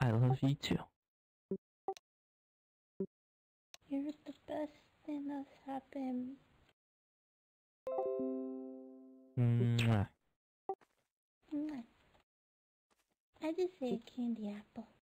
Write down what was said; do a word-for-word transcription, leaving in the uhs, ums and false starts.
I love you too. You're the best thing that's happened. Mwah. Mwah. I just say candy apple.